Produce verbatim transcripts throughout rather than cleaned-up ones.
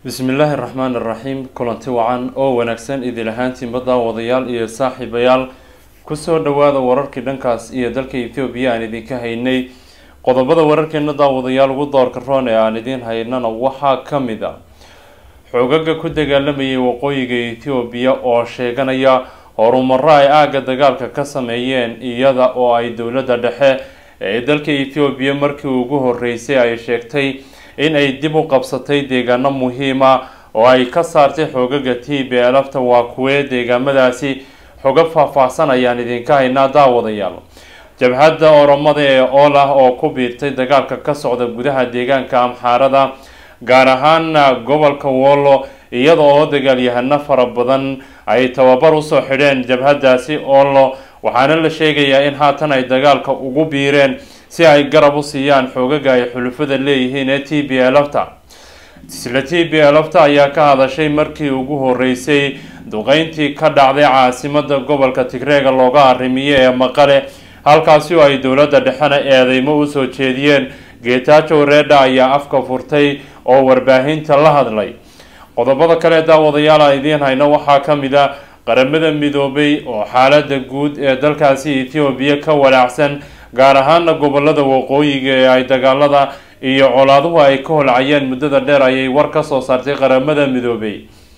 بسم الله الرحمن الرحيم كلنتي وعن oo wanaagsan idil ahaantiin badda wadayaal iyo saaxiibayaal ku soo dhawaada wararkii dhankaas iyo dalka Ethiopia aan idinka haynay qodobada wararkeena daawadayaal ugu doorka roon ee aan idin haynana waxa kamid ah xogaga ku dagaalamayay waqooyiga Ethiopia oo sheeganaya horumar ay aaga dagaalka ka sameeyeen iyada oo ay dawladda dhexe ee dalka Ethiopia markii ugu horeysay ay sheegtay in ay dib u qabsatay deegaano muhiim ah oo ay ka saartay xogaga T B L F ta waa kuwee deegaamadaasi xoga faahfaahsan ayaan idinka haynaa daawadayaal jabhadda Oromada ee Ola oo ku biirtay dagaalka ka socda gudaha deegaanka Amxaarada gaar ahaan gobolka Wollo iyada oo dagaalyahano fara badan ay tababar u soo xidheen jabhadaasi Ollo waxaana la sheegayaa in haatan ay dagaalka ugu biireen si ay garab u siiyaan xogaga ay xulufada leeyihiin ee T B L F ta isla T B L F ta ayaa ka hadashay markii ugu horeysay duqeyntii ka dhacday caasimadda gobolka Tigreega looga arrimiyay ee Maqale halkaasi oo ay dawladda dhexena eedeymo u soo jeediyeen Getachew Reda ayaa afka furtay oo warbaahinta la hadlay qodobada kale daawadayaal ay idin hayno waxaa kamid ah qaramada midoobay oo xaaladda guud ee dalkaasi Ethiopia ka walaacsan gaar ahaan gobolada waqooyiga ee ay dagaalada iyo colaaduhu ay ka holcayeen muddada dheer ayay war ka soo saartay qaramada midoobay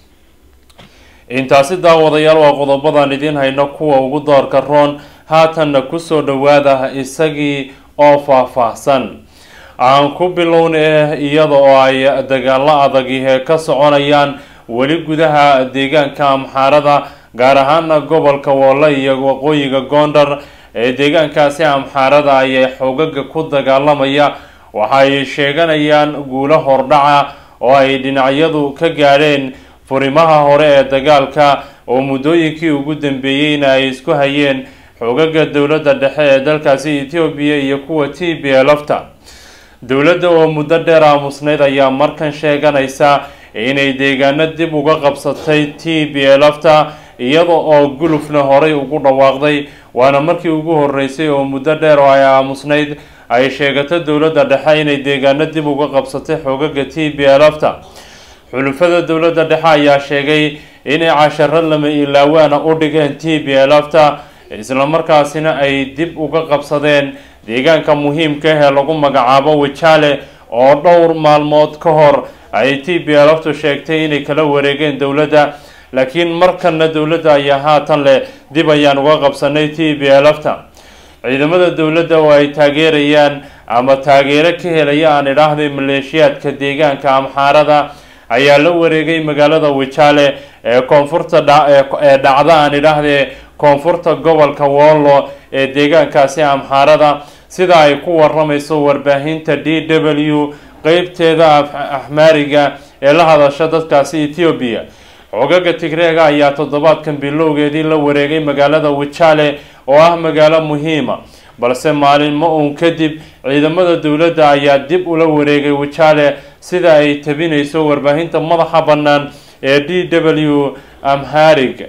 intaasi daawadayaal waa qodobadan idin hayno kuwa ugu doorka roon haatanna ku soo dhawaada isagii oo faahfaahsan aan ku bilownay iyada oo ay dagaalo adag ka soconayaan weli gudaha deegaanka Amxaarada gaar ahaan gobolka Wollo iyo waqooyiga Gondar ee deegaankaasi Amxaarada ay xogaga ku dagaalamaya waxay sheeganayaan guulo hordhaca oo ay dhinacyadu ka gaareen furimaha hore ee dagaalka oo muddooyinkii ugu dambeeyayna ay isku hayeen xogaga dawladda dhexe ee dalkaasi Ethiopia iyo kuwa T B L F ta dawladda oo muddo dheer aamusneyd ayaa markan sheeganaysa inay deegaano dib uga qabsatay T B L F ta iyada oo gulufna horey ugu dhawaaqday waana markii ugu horeysay oo muddo dheer oo ay aamusneyd ay sheegato dawladda dhexe inay deegaano dib uga qabsatay xogaga T B L F ta xulufada dawladda dhexe ayaa sheegay inay casharo lama ilaawaana u dhigeen T B L F ta isla markaasina ay dib uga qabsadeen deegaanka muhiimka ah ee lagu magacaabo Wichale oo dhowr maalmood ka hor ay T B L F tu sheegtay inay kala wareegeen dawladda laakiin markana dawladda ayaa haatan leh dib ayaan uga qabsanay T B L F ta ciidamada dawladda oo ay taageerayaan ama taageero ka helayaan idhaahday maleeshiyaadka deegaanka Amxaarada ayaa la wareegay magaalada Wichale ee koonfurta ee dhacda aan idhaahday koonfurta gobolka Wollo ee deegaankaasi Amxaarada sida ay ku waramayso warbaahinta D W qaybteeda Axmaariga ee la hadasha dadkaasi Ethiopia xogaga Tigreega ayaa toddobaadkan bilowgeedii la wareegay magaalada Wichale oo ah magaalo muhiim ah balse maalinmo uun kadib ciidamada dawladda ayaa dib ula wareegay Wichale sida ay tabinayso warbaahinta madaxa bannaan ee D W Amhariga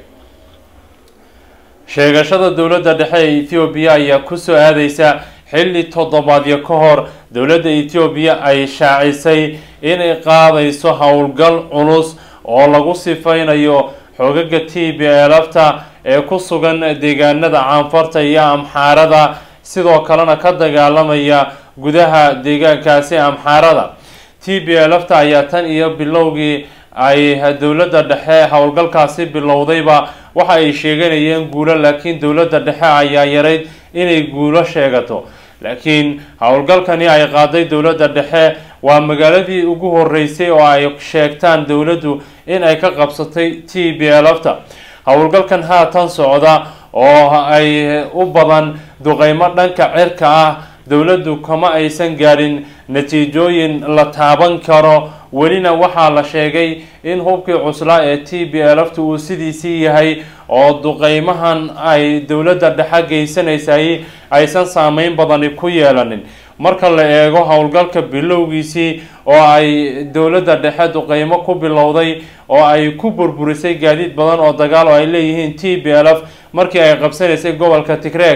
sheegashada dawladda dhexe ee Ethiopia ayaa ku soo aadaysa xilli toddobaadyo ka hor dawladda Ethiopia ay shaacisay inay qaadayso howlgal culus oo lagu sifaynayo xogaga T B L F ta ee ku sugan deegaanada Caanfarta iyo Amxaarada sidoo kalena ka dagaalamaya gudaha deegaankaasi Amxaarada T B L F ta ayaa tan iyo bilowgii ay dawladda dhexe howlgalkaasi bilowdayba waxa ay sheeganayeen guulo laakiin dawladda dhexe ayaa yareyd inay guulo sheegato laakiin howlgalkani ay qaaday dawladda dhexe waa magaaladii ugu horeysay oo ay sheegtaan dawladdu in ay ka qabsatay T B L F ta howlgalkan haatan socda oo ay u badan duqeymo dhanka cirka ah dawladdu kama aysan gaarin natiijooyin la taaban karo welina waxaa la sheegay in hubkii cuslaa ee T B L F ta uu sidiisii yahay oo duqeymahan ay dawladda dhexe geysanaysay aysan saameyn badani ku yeelanin marka la eego howlgalka bilowgiisii oo ay dawladda dhexe duqeymo ku bilowday oo ay ku burburisay gaadiid badan oo dagaal oo ay leeyihiin T B L F markii ay qabsanaysay gobolka Tigreega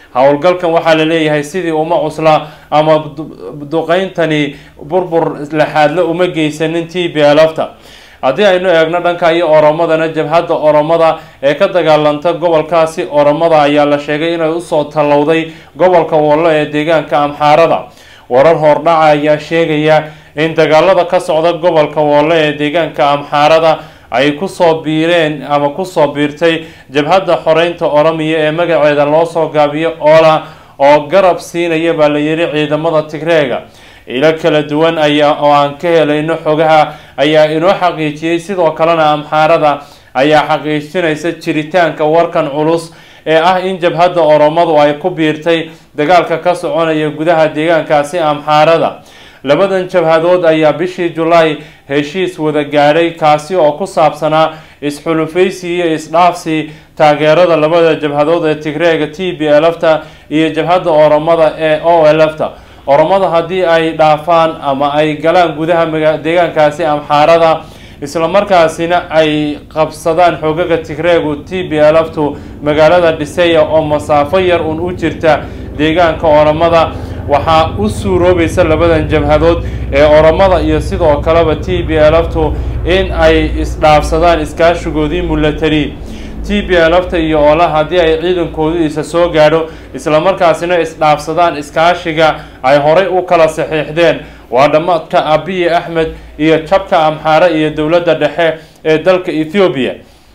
howlgalkan waxaa la leeyahay sidii uma cusla ama duqeyntani burbur laxaadle uma geysanin T P L F ta. haddii aynu eegno dhanka iyo Oromadana jabhadda Oromada ee ka dagaalanta gobolkaasi Oromada ayaa la sheegay inay usoo talowday gobolka Wollo ee deegaanka Amxaarada. warar hordhaca ayaa sheegaya in dagaalada ka socda gobolka Wollo ee deegaanka Amxaarada ay ku soo biireen ama ku soo biirtay jabhadda xoreynta Oromiya ee magaceeda loo soo gaabiyo Ola oo garab siinaya baa la yiri ciidamada Tigreega. ila kala duwan ayaa oo aan ka helayno xogaha ayaa inoo xaqiijiyay sidoo kalena Amxaarada ayaa xaqiijinaysa jiritaanka warkan culus ee ah in jabhadda Oromadu ay ku biirtay dagaalka ka soconaya gudaha deegaankaasi Amxaarada. labadan jabhadood ayaa bishii July heshiis wada gaadhay kaasi oo ku saabsanaa isxulufaysi iyo isdhaafsi taageerada labada jabhadood ee Tigreega T P L F ta iyo jabhadda Oromada ee O L F ta. Oromada haddii ay dhaafaan ama ay galaan gudaha deegaankaasi Amxaarada isla markaasina ay qabsadaan xogaga Tigreegu T P L F tu magaalada Dhiseya oo masaafo yar un u jirta deegaanka Oromada waxaa u suuroobaysa labadan jabhadood ee Oromada iyo sidoo kaleba T P L F tu in ay isdhaafsadaan iskaashigoodii military. T P L F ta iyo Ola haddii ay ciidankoodu isa soo gaadho isla markaasina isdhaafsadaan iskaashiga ay horey u kala saxiixdeen waa dhamaadka Abiy Ahmed iyo jabka Amxaara iyo dowladda dhexe ee dalka Ethiopia.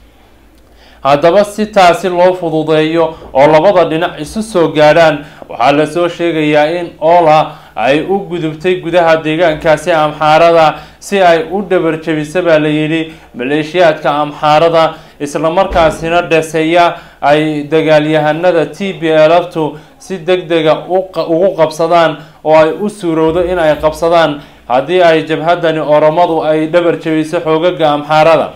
haddaba si taasi loo fududeeyo oo labada dhinac isu soo gaadhaan waxaa la soo sheegayaa in Ola ay u gudubtay gudaha deegaankaasi Amxaarada si ay u dhabar jabisay baa la yiri maleeshiyaadka Amxaarada isla markaasina Dhiseya ay dagaalyahanada T P L F tu si degdega ugu qabsadaan oo ay u suurowdo in ay qabsadaan haddii ay jabhadani Oromadu ay dhabar jabisay xogaga Amxaarada.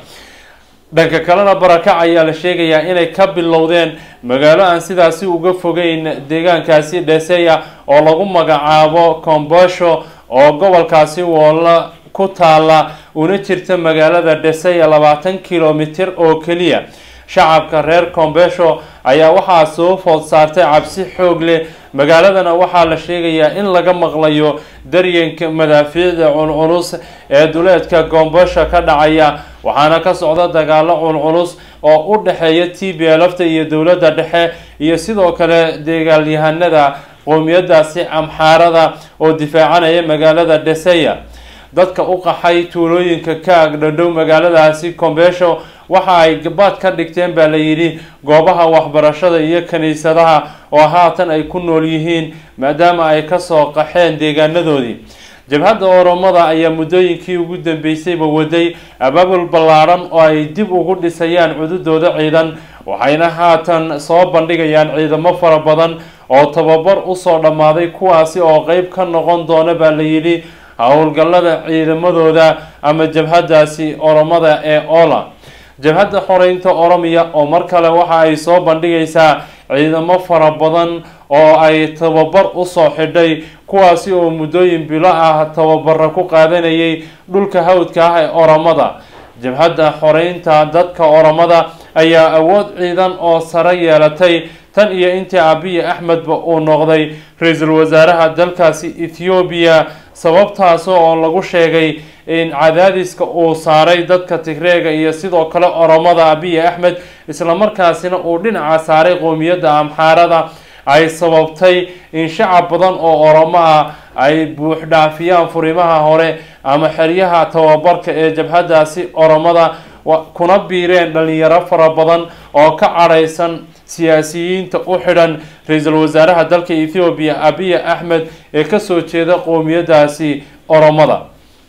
dhanka kalena barakac ayaa la sheegayaa inay ka bilowdeen magaalo aan sidaasi uga fogeyn deegaankaasi Dhiseya oo lagu magacaabo Kombosho oo gobolkaasi Wollo ku taala una jirta magaalada Dhiseya labaatan kiiloomitir oo kaliya. shacabka reer Kombosho ayaa waxaa soo food saartay cabsi xoog leh. magaaladana waxaa la sheegayaa in laga maqlayo daryanka madaafiicda culculus ee duleedka Kombosho ka dhacaya waxaana ka socda dagaalo culculus oo u dhaxeeya T P L F ta iyo dowladda dhexe iyo sidoo kale dagaalyahanada qowmiyadaasi Amxaarada oo difaacanaya magaalada Dhiseya. dadka u qaxay tuulooyinka ka agdhow magaaladaasi Kombosho waxa ay gabaad ka dhigteen baa la yiri goobaha waxbarashada iyo kaniisadaha oo haatan ay ku nool yihiin maadaama ay ka soo qaxeen deegaanadoodii. jabhadda Oromada ayaa muddooyinkii ugu dambeysayba waday abaabul ballaaran oo ay dib ugu dhisayaan cududooda ciidan waxayna haatan soo bandhigayaan ciidamo fara badan oo tababar u soo dhamaaday kuwaasi oo qayb ka noqon doona baa la yiri howlgallada ciidamadooda ama jabhadaasi Oromada ee Ola. jabhadda xoreynta Oromiya oo mar kale waxa ay soo bandhigaysaa ciidamo fara badan oo ay tababar u soo xidhay kuwaasi oo muddooyin bilo ah tababar ku qaadanayay dhulka hawdka ah ee Oromada. jabhadda xoreynta dadka Oromada ayaa awood ciidan oo sare yeelatay tan iyo intii Abiy Ahmed ba uu noqday ra'iisul wasaaraha dalkaasi Ethiopia sababtaas oo lagu sheegay in cadaadiska uu saaray dadka Tigreega iyo sidoo kale Oromada Abiy Ahmed isla markaasina uu dhinaca saaray qowmiyadda Amxaarada ay sababtay in shacab badan oo Oromo ah ay buux dhaafiyaan furimaha hore ama xeryaha tababarka ee jabhadaasi Oromada kuna biireen dhalinyaro fara badan oo ka careysan siyaasiyiinta u xidhan ra'iisul wasaaraha dalka Ethiopia Abiy Ahmed ee ka soo jeeda qowmiyadaasi Oromada.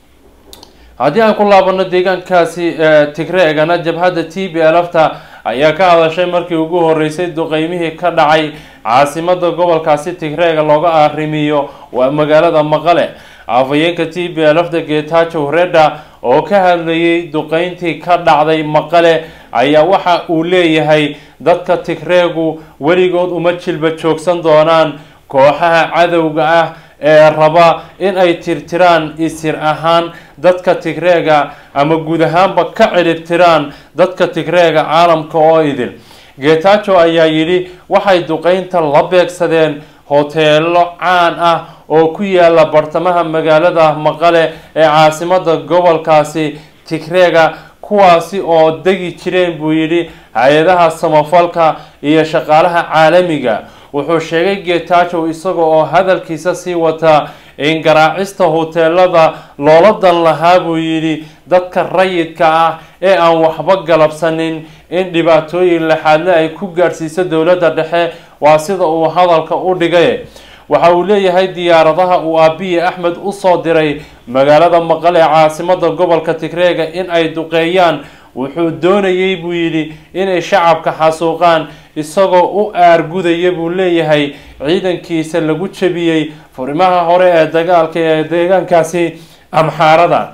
haddii aan ku laabano deegaankaasi Tigreegana jabhadda T P L F ta ayaa ka hadashay markii ugu horeysay duqeymihii ka dhacay caasimada gobolkaasi Tigreega looga arrimiyo waa magaalada Maqale. afhayeenka T P L F ta Getachew Reda oo ka hadlayay duqeyntii ka dhacday Maqale ayaa waxa uu leeyahay dadka Tigreegu weligood uma jilba joogsan doonaan kooxaha cadowga ah ee raba in ay tirtiraan isir ahaan dadka Tigreega ama guud ahaanba ka ciribtiraan dadka Tigreega caalamka oo idil. Getachew ayaa yidhi waxay duqeynta la beegsadeen hoteelo caan ah oo ku yaala bartamaha magaalada Maqale ee caasimada gobolkaasi Tigreega kuwaasi oo degi jireen buu yidhi hay-adaha samafalka iyo shaqaalaha caalamiga. wuxuu sheegay Getachew isaga oo hadalkiisa sii wata in garaacista hoteelada loola dan lahaa buu yidhi dadka rayidka ah ee aan waxba galabsanin in dhibaatooyin laxaadle ay ku gaarsiiso dowladda dhexe waa sida uu hadalka u dhigay. waxa uu leeyahay diyaaradaha uu Abiy Ahmed u soo diray magaalada Maqale caasimada gobolka Tigreega in ay duqeeyaan wuxuu doonayay buu yidhi inay shacabka xasuuqaan isagoo u aargudaya buu leeyahay ciidankiisa lagu jabiyay furimaha hore ee dagaalka ee deegaankaasi Amxaarada.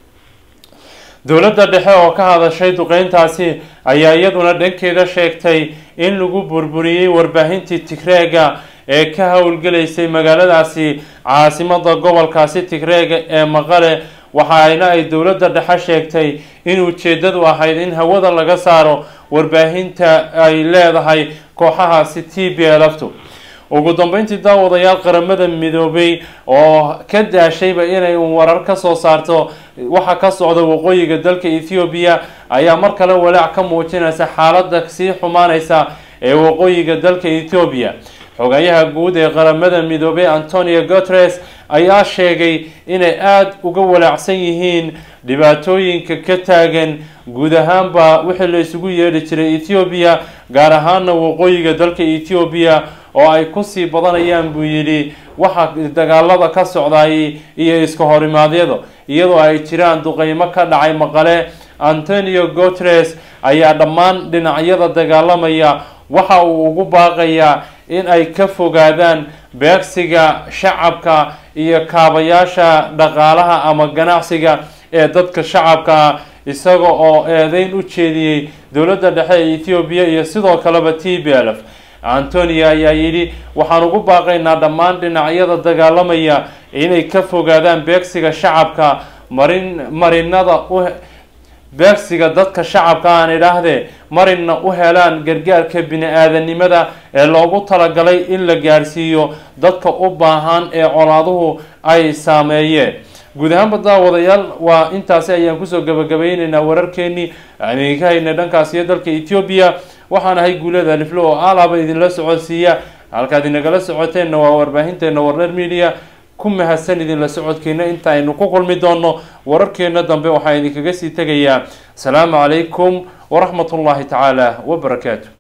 dowladda dhexe oo ka hadashay duqeyntaasi ayaa iyaduna dhankeeda sheegtay in lagu burburiyay warbaahintii Tigreega ee ka howlgalaysay magaaladaasi caasimada gobolkaasi Tigreega ee Maqale waxaana ay dowladda dhexe sheegtay in ujeedadu ahayd in hawada laga saaro warbaahinta ay leedahay kooxahaasi T P L F. ugu dambeyntii daawadayaal qaramada midoobay oo ka daashayba inay warar ka soo saarto waxa ka socda waqooyiga dalka Ethiopia ayaa mar kale walaac ka muujinaysa xaaladda sii xumaanaysa ee waqooyiga dalka Ethiopia. xogayaha guud ee qaramada midoobay Antonio Guterres ayaa sheegay inay aad uga walaacsan yihiin dhibaatooyinka ka taagan guud ahaanba wixii la isugu yeedhi jiray Ethiopia gaar ahaana waqooyiga dalka Ethiopia oo ay ku sii badanayaan buu yidhi waxa dagaalada ka socday iyo iska horimaadyada iyadoo ay jiraan duqeymo ka dhacay Maqale. Antonio Guterres ayaa dhammaan dhinacyada dagaalamaya waxa uu ugu baaqayaa in ay ka fogaadaan beegsiga shacabka iyo kaabayaasha dhaqaalaha ama ganacsiga ee dadka shacabka isaga oo eedeyn u jeediyay dowladda dhexe ee Ethiopia iyo sidoo kaleba T P L F. Antonio ayaa yidhi waxaan ugu baaqaynaa dhammaan dhinacyada dagaalamaya inay ka fogaadaan beegsiga shacabka marin marinada u beegsiga dadka shacabka aan idhaahdee marina u helaan gargaarka bini-aadanimada ee loogu talagalay in la gaarsiiyo dadka u baahan ee colaaduhu ay saameeyeen. guud ahaanba daawadayaal waa intaasi ayaan kusoo gabagabaynaynaa wararkeenii aan idinka haynay dhankaas iyo dalka Ethiopia. waxaan ahay Guuled Aliflo oo alaaba idinla socodsiiya halkaad inagala socoteenna waa warbaahinteena Warner Media. ku mahadsan idinla socodkeena inta aynu ku kulmi doono wararkeena dambe waxaan idinkaga sii tagayaa. salaamu calaykum waraxmatullaahi tacaala wabarakaatu.